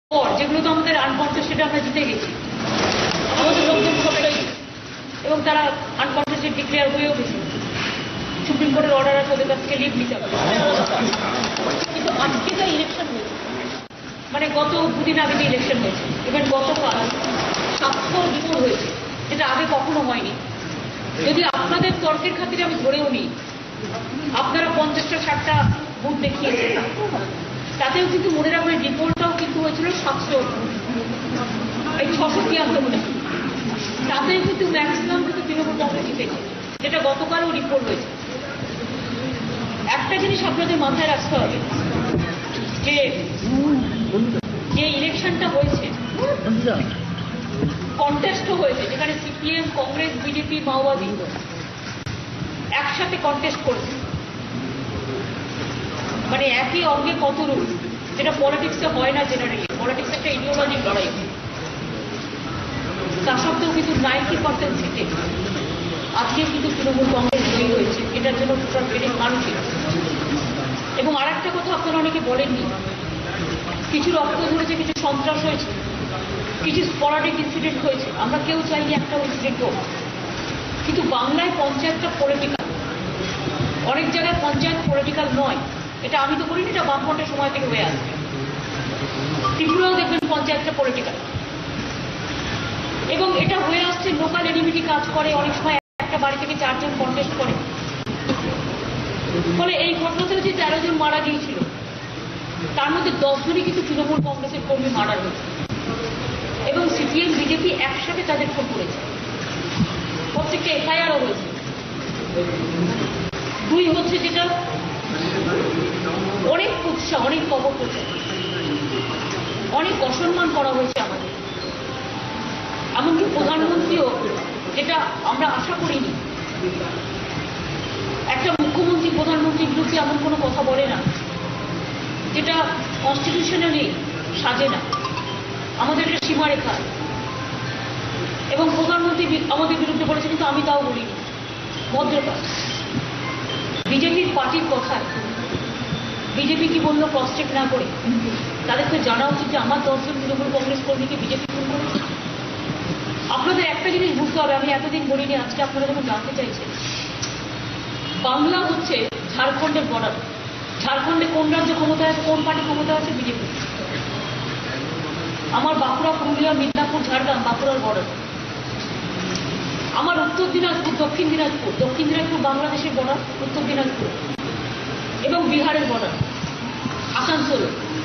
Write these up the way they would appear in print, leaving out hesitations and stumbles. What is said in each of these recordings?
পর যেগুলো তো আমাদের আনকনটেস্টেড আমরা জিতে গেছি, আমাদের লোকজন সবাই, এবং তারা আনকনটেস্টেড ডিক্লেয়ার হয়েও গেছে। সুপ্রিম কোর্টের অর্ডার আছে ওদের কাছ থেকে লিভ নিতে হবে। কিন্তু আজকে যা ইলেকশন হয়েছে, মানে গত দুদিন আগে যে ইলেকশন হয়েছে, এবার গতকাল 700 রিপোর্ট হয়েছে, যেটা আগে কখনো হয়নি। যদি আপনাদের তর্কের খাতিরে আমি ধরেও নিই, আপনারা 50টা 60টা বুথ দেখিয়েছেন, তাতেও কিন্তু মনে রাখবেন রিপোর্টটাও কিন্তু হয়েছিল 700, এই 673 মনে, তাতেও কিন্তু ম্যাক্সিমাম কিন্তু তৃণমূল কংগ্রেস জিতেছে, যেটা গতকালও রিপোর্ট হয়েছে। একটা জিনিস আপনাদের মাথায় রাখতে হবে, যে ইলেকশনটা হয়েছে কন্টেস্টও হয়েছে, যেখানে সিপিএম, কংগ্রেস, বিজেপি, মাওবাদী একসাথে কন্টেস্ট করেছে, মানে একই অঙ্গে কত রূপ, যেটা পলিটিক্সে হয় না জেনারেলি। পলিটিক্স একটা ইডিওলজিক লড়াই। তা সত্ত্বেও কিন্তু 90% সিটে আজকে কিন্তু তৃণমূল কংগ্রেস জয়ী হয়েছে, এটার জন্য টোটাল ক্রেডিট মানুষই। এবং আর একটা কথা আপনারা অনেকে বলেননি, কিছু রক্ত ধরেছে, কিছু সন্ত্রাস হয়েছে, কিছু স্পরাডিক ইনসিডেন্ট হয়েছে, আমরা কেউ চাইনি একটা ইনসিডেন্ট হোক, কিন্তু বাংলায় পঞ্চায়েতটা পলিটিক্যাল, অনেক জায়গায় পঞ্চায়েত পলিটিক্যাল নয়। এটা আমি তো করিনি, এটা বামফ্রন্টের সময় থেকে হয়ে আসছে। ত্রিপুরাও দেখবেন পঞ্চায়েতটা পলিটিক্যাল, এবং এটা হয়ে আসছে। লোকাল এনিমিটি কাজ করে, অনেক সময় একটা বাড়ি থেকে 4 জন কন্টেস্ট করে, ফলে এই ঘটনাতে যে 13 জন মারা গিয়েছিল, তার মধ্যে 10 জনই কিন্তু তৃণমূল কংগ্রেসের কর্মী মারা হয়েছে, এবং সিপিএম, বিজেপি একসাথে তাদের খুন করেছে, প্রত্যেকটা এফআইআরও হয়েছে। 2 হচ্ছে যেটা অনেক উৎসাহ, অনেক কবরপোচা, অনেক অসম্মান করা হয়েছে আমাদের, এমনকি প্রধানমন্ত্রীও, যেটা আমরা আশা করিনি। একটা মুখ্যমন্ত্রী প্রধানমন্ত্রীর বিরুদ্ধে এমন কোনো কথা বলে না যেটা কনস্টিটিউশনালি সাজে না, আমাদের একটা সীমারেখা। এবং প্রধানমন্ত্রী আমাদের বিরুদ্ধে বলেছে, কিন্তু আমি তাও বলিনি, ভদ্রতা। বিজেপির পার্টির কথায় বিজেপি কি বললো ক্রস চেক না করে? তাদের তো জানা উচিত যে আমার 10 জন তৃণমূল কংগ্রেস কর্মীকে বিজেপি খুন করেছে। আপনাদের একটা জিনিস বুঝতে হবে, আমি এতদিন বলিনি, আজকে আপনারা যখন জানতে চাইছেন, বাংলা হচ্ছে ঝাড়খণ্ডের বর্ডার। ঝাড়খণ্ডে কোন রাজ্য ক্ষমতায় আছে, কোন পার্টি ক্ষমতায় আছে? বিজেপি। আমার বাঁকুড়া, পুরুলিয়া, মিদনাপুর, ঝাড়গ্রাম বাঁকুড়ার বর্ডার। আমার উত্তর দিনাজপুর, দক্ষিণ দিনাজপুর, দক্ষিণ দিনাজপুর বাংলাদেশের বর্ডার, উত্তর দিনাজপুর, এবং বিহারের বর্ডার, আসানসোল।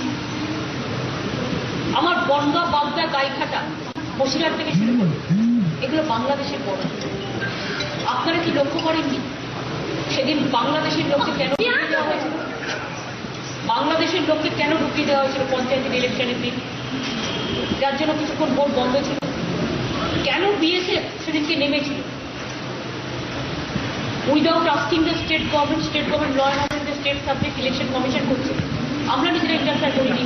আমার বনগাঁ, বাগদা, গাইঘাটা, বসিরহাট থেকে শুরু করে এগুলো বাংলাদেশের বর্ডার। আপনারা কি লক্ষ্য করেননি সেদিন বাংলাদেশের লোককে কেন ঢুকিয়ে দেওয়া হয়েছিল? বাংলাদেশের লোককে কেন ঢুকিয়ে দেওয়া হয়েছিল পঞ্চায়েতের ইলেকশনের দিন, যার জন্য কিছুক্ষণ ভোট বন্ধ ছিল? কেন বিএসএফ সেদিনকে নেমেছিল? Without asking the state government law and order, state subject election commission করছে, আমরা নিজেরা ইন্টারফেয়ার করিনি।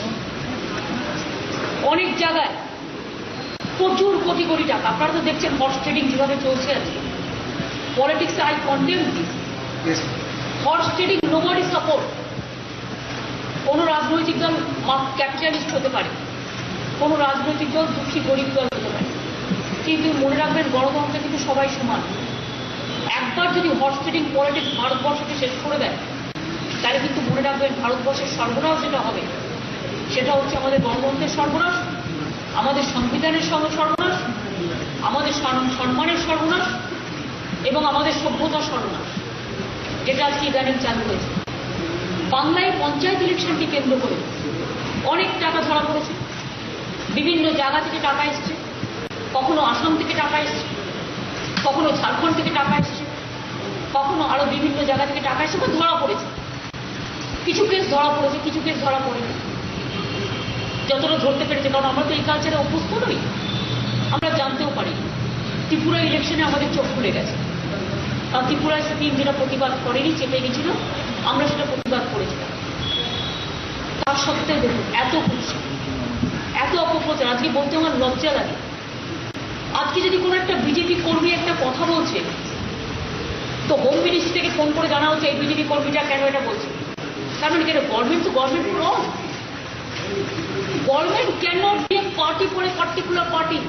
অনেক জায়গায় প্রচুর কোটি কোটি টাকা, আপনারা তো দেখছেন হর্স ট্রেডিং যেভাবে চলছে আজকে। Politics I condemn this horse trading, nobody support. কোনো রাজনৈতিক দল ক্যাপিটালিস্ট হতে পারে, কোনো রাজনৈতিক দল দুঃখী গরিব দল হতে পারে, কিন্তু মনে রাখবেন গণতন্ত্রে কিন্তু সবাই সমান। একবার যদি হর্স ট্রেডিং পলিটিক্স ভারতবর্ষকে শেষ করে দেয়, তাহলে কিন্তু মনে রাখবেন ভারতবর্ষের সর্বনাশ যেটা হবে, সেটা হচ্ছে আমাদের গণতন্ত্রের সর্বনাশ, আমাদের সংবিধানের সর্বনাশ, আমাদের সম্মানের সর্বনাশ, এবং আমাদের সভ্যতার সর্বনাশ, যেটা আজকে ইদানিং চালু হয়েছে। বাংলায় পঞ্চায়েত ইলেকশনকে কেন্দ্র করে অনেক টাকা ধরা পড়েছে, বিভিন্ন জায়গা থেকে টাকা এসছে, কখনো আসাম থেকে টাকা এসছে, কখনো ঝাড়খণ্ড থেকে টাকা এসছে, কখনো আরো বিভিন্ন জায়গা থেকে টাকা এসে ধরা পড়েছে। কিছু কেস ধরা পড়েছে, কিছু কেস ধরা পড়েনি, যতটা ধরতে পেরেছে, কারণ আমরা তো এই কালচারে অভ্যস্ত নই, আমরা জানতেও পারি। ত্রিপুরা ইলেকশনে আমাদের চোখ খুলে গেছে, কারণ ত্রিপুরায় সিপিএম যেটা প্রতিবাদ করেনি, চেপে গেছিল, আমরা সেটা প্রতিবাদ করেছিলাম। তার সত্ত্বেও দেখুন এত খুশি, এত অপপ্রচার, আজকে বলতে আমার লজ্জা লাগে। আজকে যদি কোনো একটা বিজেপি কর্মী একটা কথা বলছে, তো হোম মিনিস্ট্রি থেকে ফোন করে জানা হচ্ছে এই বিজেপি কর্মীটা কেন এটা বলছে। তার মানে কেন? গভর্নমেন্ট তো government wrong. Government cannot be a party for a particular party.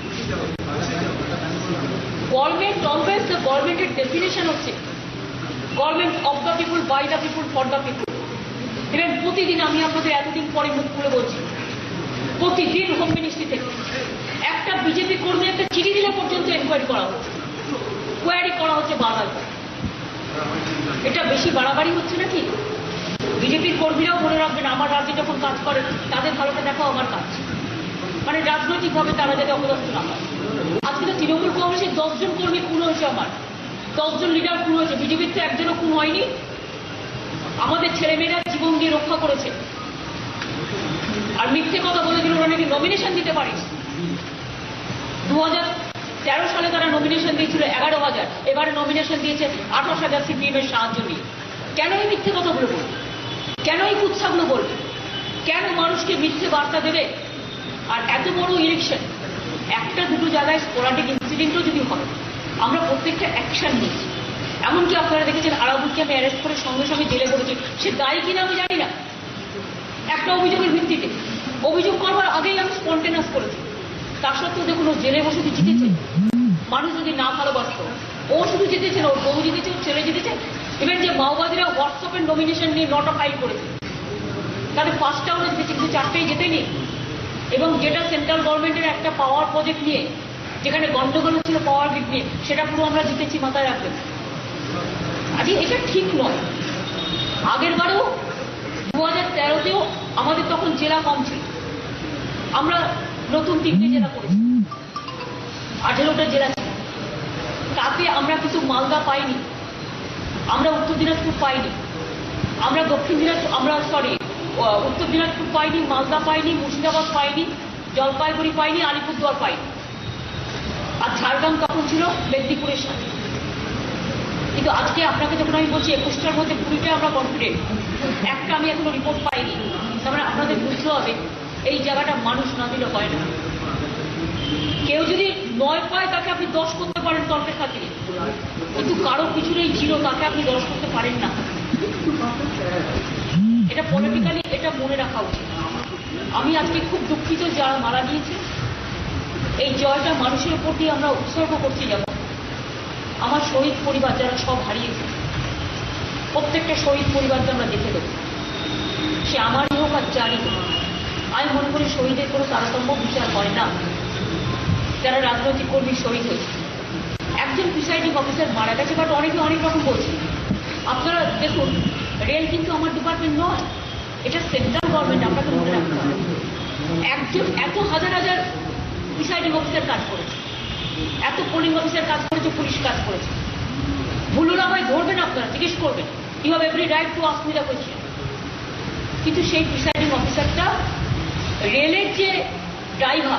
Government always the governmented definition হচ্ছে government of the people, by the people, for the people. Even প্রতিদিন আমি আপনাদের এতদিন পরে মুখ খুলে বলছি, প্রতিদিন হোম মিনিস্ট্রি থেকে একটা বিজেপি কর্মী একটা চিঠি দিলে পর্যন্ত এনকোয়ারি করা হচ্ছে, কোয়ারি করা হচ্ছে বারবার। এটা বেশি বাড়াবাড়ি হচ্ছে নাকি? বিজেপির কর্মীরাও মনে রাখবেন, আমার রাজ্যে যখন কাজ করে তাদের ভালোটা দেখাও আমার কাজ, মানে রাজনৈতিকভাবে তারা যাতে অপদস্থ না হয়। আজকে তো তৃণমূল কংগ্রেসের 10 জন কর্মী খুন হয়েছে, আমার 10 জন লিডার খুন হয়েছে, বিজেপির তো একজনও খুন হয়নি। আমাদের ছেলেমেয়েরা জীবন দিয়ে রক্ষা করেছে। আর মিথ্যে কথা বলে দিল ওরা নাকি নমিনেশন দিতে পারিস। 2013 সালে তারা নমিনেশন দিয়েছিল 11,000, এবারে নমিনেশন দিয়েছে 28,000 সিপিএম এর সাহায্য নিয়ে। কেন এই মিথ্যে কথাগুলো বলবে? কেন এই কুৎসাগুলো বলবে? কেন মানুষকে মিথ্যে বার্তা দেবে? আর এত বড় ইলেকশন, একটা দুটো জায়গায় স্পোরাডিক ইনসিডেন্টও যদি হয়, আমরা প্রত্যেকটা অ্যাকশন নিয়েছি। এমনকি আপনারা দেখেছেন আরাবুলকে আমি অ্যারেস্ট করে সঙ্গে সঙ্গে জেলে করেছি, সে দায়ী কিনা আমি জানি না, একটা অভিযোগের ভিত্তিতে। অভিযোগ করবার আগেই আমি স্পন্টেনাস করেছি। তার সত্ত্বেও দেখুন ও জেলে বসে জিতেছে। মানুষ যদি না ভালোবাসত, ও শুধু জিতেছে না, ওর বউ জিতেছে, ওর ছেলে জিতেছে। ইভেন যে মাওবাদীরা হোয়াটসঅ্যাপের নমিনেশন নিয়ে 9টা ফাইল করেছে, তাদের 5টা ওরা জিতেছে, কিন্তু 4টেই জেতেনি। এবং যেটা সেন্ট্রাল গভর্নমেন্টের একটা পাওয়ার প্রজেক্ট নিয়ে, যেখানে গন্ডগোল হচ্ছিল পাওয়ার গ্রিড নিয়ে, সেটা পুরো আমরা জিতেছি, মাথায় রাখবেন। আজকে এটা ঠিক নয়। আগের বারেও 2013তেও আমাদের তখন জেলা কম ছিল, আমরা নতুন 3টে জেলা করেছি, 18টা জেলা ছিল। তাতে আমরা কিন্তু মালদা পাইনি, আমরা উত্তর দিনাজপুর পাইনি, আমরা উত্তর দিনাজপুর পাইনি, মালদা পাইনি, মুর্শিদাবাদ পাইনি, জলপাইগুড়ি পাইনি, আলিপুরদুয়ার পাইনি। আর ঝাড়গ্রাম তখন ছিল মেদিনীপুরের সাথে। কিন্তু আজকে আপনাকে যখন আমি বলছি 21টার মধ্যে 20টা আমরা কনফিডেন্ট, একটা আমি এখনো রিপোর্ট পাইনি। তারপরে আপনাদের বুঝতে হবে এই জায়গাটা মানুষ না দিলে হয় না। কেউ যদি 9 পায় তাকে আপনি 10 করতে পারেন তর্কের খাতিরে, কিন্তু কারো পিছনেই ছিল তাকে আপনি 10 করতে পারেন না। এটা পলিটিক্যালি এটা মনে রাখা উচিত। আমি আজকে খুব দুঃখিত যারা মারা গিয়েছে। এই জয়টা মানুষের উপর দিয়ে আমরা উৎসর্গ করছি। যেমন আমার শহীদ পরিবার যারা সব হারিয়েছে, প্রত্যেকটা শহীদ পরিবারকে আমরা দেখে দেবো, সে আমারই হোক আর যারই হোক। আমি মনে করি শহীদের কোনো তারতম্য বিচার হয় না। যারা রাজনৈতিক কর্মী শহীদ হয়েছে, একজন প্রিসাইডিং অফিসার মারা গেছে, বাট অনেকে অনেক রকম বলছে। আপনারা দেখুন, রেল কিন্তু আমার ডিপার্টমেন্ট নয়, এটা সেন্ট্রাল গভর্নমেন্ট, আপনাকে মনে রাখতে হবে। একজন এত হাজার হাজার প্রিসাইডিং অফিসার কাজ করেছে, এত পোলিং অফিসার কাজ করেছে, পুলিশ কাজ করেছে। ভুলুন আমায় ধরবেন, আপনারা জিজ্ঞেস করবেন, you have every right to ask me the question. কিন্তু সেই প্রিসাইডিং অফিসারটা রেলের যে ড্রাইভার,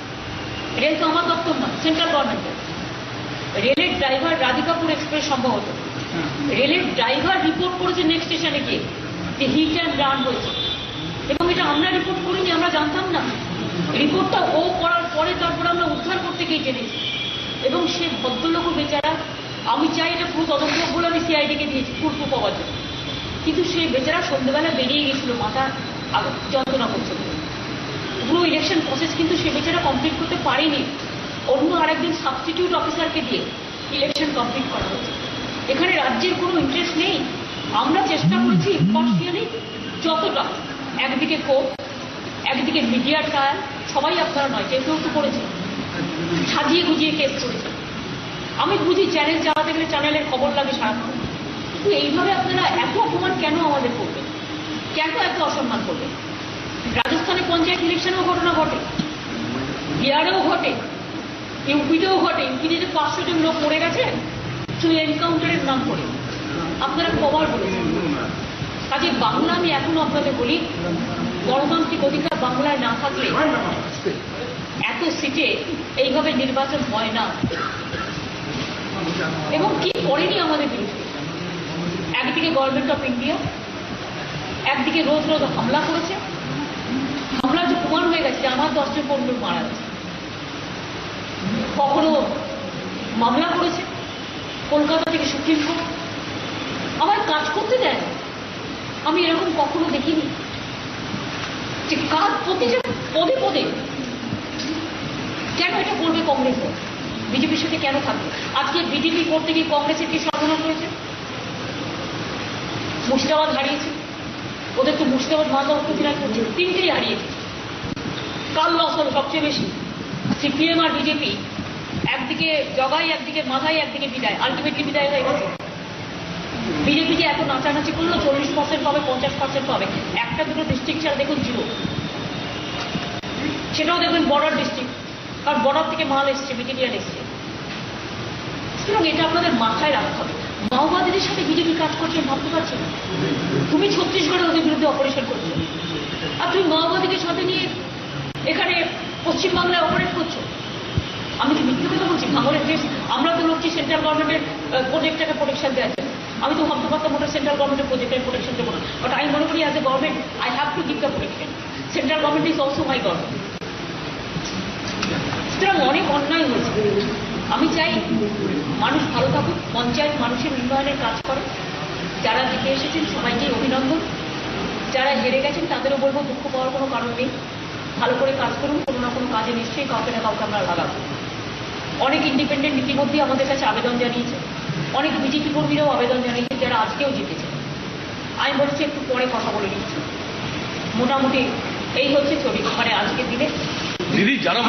রেল তো আমার দপ্তর নয়, সেন্ট্রাল গভর্নমেন্টের, রেলের ড্রাইভার রাধিকাপুর এক্সপ্রেস সম্ভবত, রেলের ড্রাইভার রিপোর্ট করেছে নেক্সট স্টেশনে গিয়ে যে হিট অ্যান্ড রান হয়েছে। এবং এটা আমরা রিপোর্ট করিনি, আমরা জানতাম না। রিপোর্টটা ও করার পরে তারপর আমরা উদ্ধার করতে গিয়ে জেনেছি। এবং সে ভদ্রলোক বেচারা, আমি চাই এটা পুরো তদন্ত বলে আমি সিআইডিকে দিয়েছি পুরো পাওয়ার জন্য। কিন্তু সে বেচারা সন্ধ্যেবেলা বেরিয়ে গেছিল, মাথা যন্ত্রণা করছিল। পুরো ইলেকশন প্রসেস কিন্তু সে বেচারা কমপ্লিট করতে পারেনি, অন্য আরেকদিন সাবস্টিটিউট অফিসারকে দিয়ে ইলেকশন কমপ্লিট করা হচ্ছে। এখানে রাজ্যের কোনো ইন্টারেস্ট নেই। আমরা চেষ্টা করেছি ইম্পার্শিয়ালি যতটা, একদিকে কোর্ট, একদিকে মিডিয়া ট্রায়াল, সবাই আপনারা নয়, কেউ কেউ তো করেছে, সাজিয়ে গুজিয়ে কেস করেছে। আমি বুঝি চ্যানেল চালাতে গেলে চ্যানেলের খবর লাগে সারাক্ষণ, কিন্তু এইভাবে আপনারা এত অপমান কেন আমাদের করবেন? কেন এত অসম্মান করবেন? রাজস্থানে পঞ্চায়েত ইলেকশনেও ঘটনা ঘটে, বিহারেও ঘটে, ইউপিতেও ঘটে। ইউপিতে যে 500 জন লোক মরে গেছে শুধু এনকাউন্টারের নাম করে, আপনারা কবার বলেছেন। কাজে বাংলা, আমি এখনো আপনাদের বলি, গণতান্ত্রিক অধিকার বাংলায় না থাকলে এত সিটে এইভাবে নির্বাচন হয় না। এবং কি করেনি আমাদের বিরুদ্ধে? একদিকে গভর্নমেন্ট অফ ইন্ডিয়া, একদিকে রোজ রোজ হামলা করেছে। হামলা যে প্রমাণ হয়ে গেছে যে আমার 10 জন কর্মী মারা গেছে। কখনো মামলা করেছে কলকাতা থেকে সুপ্রিম কোর্ট, আমার কাজ করতে দেয় না। আমি এরকম কখনো দেখিনি। যে কাজ প্রতিটা পদে পদে কেন এটা করবে কংগ্রেস? বিজেপির সাথে কেন থাকবে? আজকে বিজেপি করতে গিয়ে কংগ্রেসের কি সর্বনাশ হয়েছে? মুর্শিদাবাদ হারিয়েছে, ওদের তো মুর্শিদাবাদ মালদা উপজেলায় করছে, তিনটেই হারিয়েছে। কাল লস হলো সবচেয়ে বেশি। সিপিএম আর বিজেপি একদিকে জগাই, একদিকে মাথায়, একদিকে বিদায়, আলটিমেটলি বিদায় হয়ে গেছে। বিজেপি যে এত নাচানাচি করলো 40% পাবে, 50% পাবে, একটা দুটো ডিস্ট্রিক্ট ছাড়া দেখুন জিরো। সেটাও দেখবেন বর্ডার ডিস্ট্রিক্ট, কারণ বর্ডার থেকে মাল এসছে, মেটেরিয়াল এসছে। সুতরাং এটা আপনাদের মাথায় রাখতে হবে। মাওবাদীদের সাথে বিজেপি কাজ করছে ভাবতে পারছেন? তুমি ছত্তিশগড়ে ওদের বিরুদ্ধে অপারেশন করছো, আর তুমি মাওবাদীকে সাথে নিয়ে এখানে পশ্চিমবাংলায় অপারেট করছো। আমি কি মিথ্যে কথা বলছি? ভাঙরের দেশ, আমরা তো লড়ছি সেন্ট্রাল গভর্নমেন্টের প্রজেক্টটাকে প্রোটেকশন দেওয়ার জন্য। আমি তো ভাবতে পারতাম ওটা সেন্ট্রাল গভর্নমেন্টের প্রজেক্টের প্রোটেকশন দেবো না, বাট আমি মনে করি as a government I have to give the protection. Central government is also my government. সুতরাং অনেক অন্যায় হয়েছে। আমি চাই মানুষ ভালো থাকুক, পঞ্চায়েত মানুষের উন্নয়নের কাজ করে। যারা জিতে এসেছেন সবাইকেই অভিনন্দন, যারা হেরে গেছেন তাদেরও বলবো দুঃখ পাওয়ার কোনো কারণ নেই। ভালো করে কাজ করুন, কোনো না কোনো কাজে নিশ্চয়ই কাউকে না কাউকে আমরা লাগাবো। অনেক ইন্ডিপেন্ডেন্ট ইতিমধ্যেই আমাদের কাছে আবেদন জানিয়েছে, অনেক বিজেপি কর্মীরাও আবেদন জানিয়েছে যারা আজকেও জিতেছে। আমি বলছি একটু পরে কথা বলে নিচ্ছি। মোটামুটি এই হচ্ছে ছবি মানে আজকের দিনে। দিদি যারা